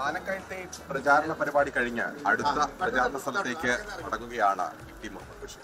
ആനക്കയത്തെ പ്രചാരണ പരിപാടി കഴിഞ്ഞ് അടുത്ത പ്രചാരണ സ്ഥലത്തേക്ക് മടങ്ങുകയാണ് ടി മുഹമ്മദ് ബഷീർ.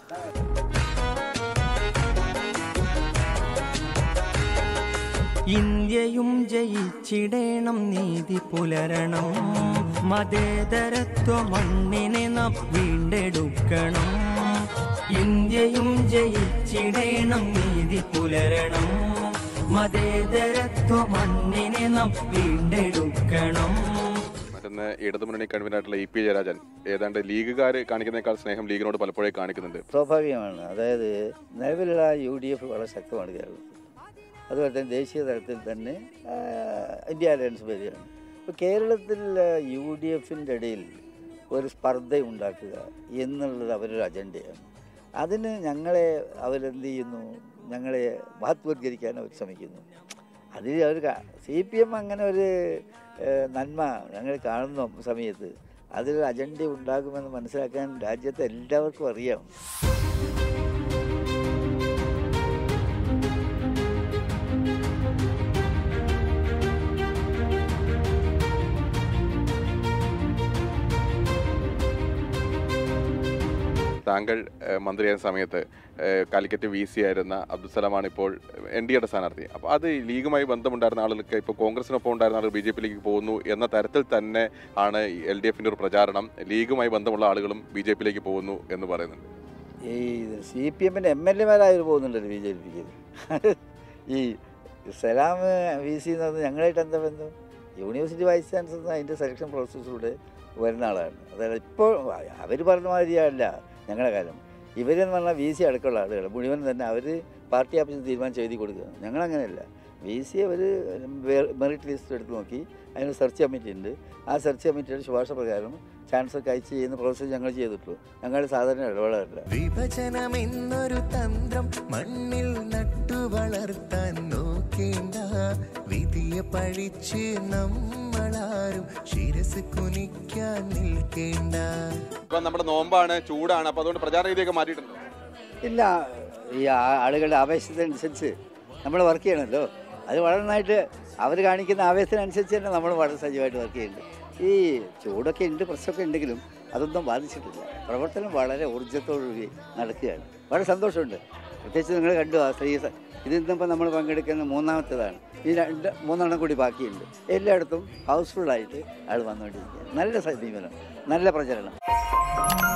ഇന്ത്യയും ജയിച്ചിടേണം, നീതി പുലരണം, മതേതരത്വ മണ്ണിനെ നാം വീണ്ടെടുക്കണം. ഇന്ത്യയും ജയിച്ചിടേണം, നീതി പുലരണം, മതേതരത്വ മണ്ണിനെ നാം വീണ്ടെടുക്കണം. മറ്റൊന്ന് ഇടതുമുന്നണി കൺവീനറായിട്ടുള്ള ഇ പി ജയരാജൻ ഏതാണ്ട് ലീഗുകാർ കാണിക്കുന്നതിനേക്കാൾ സ്നേഹം ലീഗിനോട് പലപ്പോഴും കാണിക്കുന്നുണ്ട്. സ്വാഭാവികമാണ്. അതായത് നിലവിലുള്ള UDF വളരെ ശക്തമാണ് കേരളത്തിൽ. അതുപോലെ തന്നെ ദേശീയ തലത്തിൽ തന്നെ ഇന്ത്യ അലയൻസ് വരികയാണ്. ഇപ്പോൾ കേരളത്തിൽ UDFൻ്റെ ഇടയിൽ ഒരു സ്പർദ്ധ ഉണ്ടാക്കുക എന്നുള്ളത് അവരൊരു അജണ്ടയാണ്. അതിന് ഞങ്ങളെ അവരെന്ത് ചെയ്യുന്നു, ഞങ്ങളെ മഹത്വവൽക്കരിക്കാൻ അവർ ശ്രമിക്കുന്നു. അതിൽ അവർ CPM അങ്ങനെ ഒരു നന്മ ഞങ്ങൾ കാണുന്ന സമയത്ത് അതിലൊരു അജണ്ട ഉണ്ടാകുമെന്ന് മനസ്സിലാക്കാൻ രാജ്യത്തെ എല്ലാവർക്കും അറിയാം. താങ്കൾ മന്ത്രിയായ സമയത്ത് കാലിക്കറ്റ് VC ആയിരുന്ന അബ്ദുസലാമാണ് ഇപ്പോൾ NDAയുടെ സ്ഥാനാർത്ഥി. അപ്പോൾ അത് ലീഗുമായി ബന്ധമുണ്ടായിരുന്ന ആളുകൾക്ക് ഇപ്പോൾ കോൺഗ്രസിനൊപ്പം ഉണ്ടായിരുന്ന ആളുകൾ BJPയിലേക്ക് പോകുന്നു എന്ന തരത്തിൽ തന്നെ ആണ് LDFൻ്റെ ഒരു പ്രചാരണം. ലീഗുമായി ബന്ധമുള്ള ആളുകളും BJPയിലേക്ക് പോകുന്നു എന്ന് പറയുന്നുണ്ട്. ഈ CPMൻ്റെ MLA പോകുന്നുണ്ടല്ലോ BJPക്ക്. ഈ സലാം VC എന്ന് പറഞ്ഞാൽ ഞങ്ങളായിട്ട് എന്താ ബന്ധം? യൂണിവേഴ്സിറ്റി വൈസ് ചാൻസലർ അതിൻ്റെ സെലക്ഷൻ പ്രോസസ്സിലൂടെ വരുന്ന ആളാണ്. അതായത് ഇപ്പോൾ അവർ പറഞ്ഞ മാതിരിയല്ല ഞങ്ങളുടെ കാലം. ഇവരെന്ന് പറഞ്ഞാൽ VC അടക്കമുള്ള ആളുകൾ മുഴുവൻ തന്നെ അവർ പാർട്ടി ഓഫീസിൽ തീരുമാനിച്ച് എഴുതി കൊടുക്കുക. ഞങ്ങളങ്ങനെയല്ല. VC അവർ മെറിറ്റ് ലിസ്റ്റ് എടുത്ത് നോക്കി അതിന് സെർച്ച് കമ്മിറ്റി ഉണ്ട്. ആ സെർച്ച് കമ്മിറ്റിയുടെ ശുപാർശ പ്രകാരം ചാൻസലർക്ക് അയച്ച് ചെയ്യുന്ന പ്രോസസ്സ് ഞങ്ങൾ ചെയ്തിട്ടുള്ളൂ. ഞങ്ങളുടെ സാധാരണ ഇടപെടാറില്ല. വിഭജനം എന്നൊരു തന്ത്രം മണ്ണിൽ നട്ടു വളർത്താൻ നോക്കേണ്ട, വിധിയെ പഴിച്ച് നമ്മളാരും ശിരസ് കുനിക്കാൻ നിൽക്കേണ്ട. ഇപ്പം നമ്മുടെ നോമ്പാണ്, ചൂടാണ്, അപ്പോൾ അതുകൊണ്ട് പ്രചാരണ രീതിയൊക്കെ മാറ്റിയിട്ടുണ്ടോ? ഇല്ല, ഈ ആളുകളുടെ ആവേശത്തിനനുസരിച്ച് നമ്മൾ വർക്ക് ചെയ്യണമല്ലോ. അത് വളരെ നന്നായിട്ട് അവർ കാണിക്കുന്ന ആവേശത്തിനനുസരിച്ച് തന്നെ നമ്മൾ വളരെ സജീവമായിട്ട് വർക്ക് ചെയ്യുന്നുണ്ട്. ഈ ചൂടൊക്കെ ഉണ്ട്, പ്രശ്നമൊക്കെ ഉണ്ടെങ്കിലും അതൊന്നും ബാധിച്ചിട്ടില്ല. പ്രവർത്തനം വളരെ ഊർജ്ജത്തോടുകൂടി നടക്കുകയാണ്. വളരെ സന്തോഷമുണ്ട്. പ്രത്യേകിച്ച് നിങ്ങൾ കണ്ടു ആ സ്ത്രീ ഇതിന്നിപ്പോൾ നമ്മൾ പങ്കെടുക്കുന്ന മൂന്നാമത്തേതാണ്. ഈ 3 കൂടി ബാക്കിയുണ്ട്. എല്ലായിടത്തും ഹൗസ്ഫുള്ളായിട്ട് ആൾ വന്നുകൊണ്ടിരിക്കുകയാണ്. നല്ല സമീപനം, നല്ല പ്രചരണം.